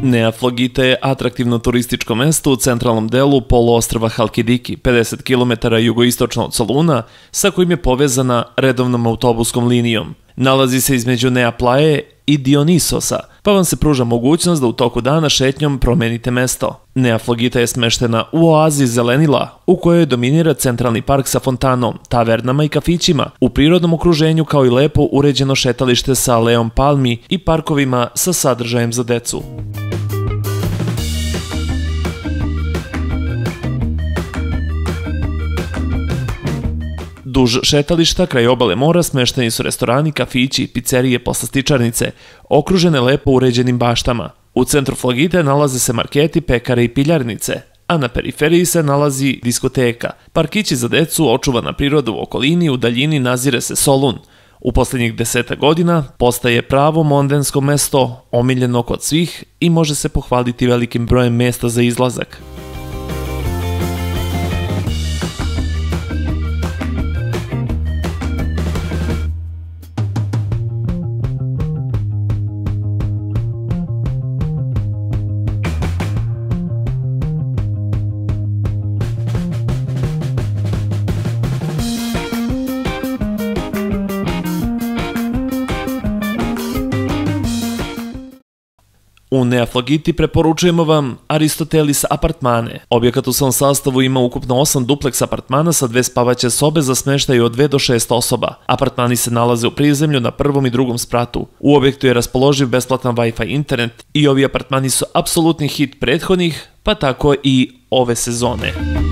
Neaflogita je atraktivno turističko mesto u centralnom delu poluostrva Halkidiki, 50 km jugoistočno od Soluna, sa kojim je povezana redovnom autobuskom linijom. Nalazi se između Neaplaje i Dionisosa, pa vam se pruža mogućnost da u toku dana šetnjom promenite mesto. Neaflogita je smeštena u oazi Zelenila, u kojoj dominira centralni park sa fontanom, tavernama i kafićima, u prirodnom okruženju kao i lepo uređeno šetalište sa aleom palmi i parkovima sa sadržajem za decu. Duž šetališta kraj obale mora smešteni su restorani, kafići, pizzerije, poslastičarnice, okružene lepo uređenim baštama. U centru Flogite nalaze se marketi, pekare i piljarnice, a na periferiji se nalazi diskoteka, parkići za decu, očuvana priroda u okolini, u daljini nazire se Solun. U posljednjih 10 godina postaje pravo mondensko mesto, omiljeno kod svih i može se pohvaliti velikim brojem mesta za izlazak. U Neaflogiti preporučujemo vam Aristotelis apartmane. Objekat u svom sastavu ima ukupno 8 dupleks apartmana sa 2 spavaće sobe za smeštaj od 2 do 6 osoba. Apartmani se nalaze u prizemlju na prvom i drugom spratu. U objektu je raspoloživ besplatan Wi-Fi internet i ovi apartmani su apsolutni hit prethodnih, pa tako i ove sezone.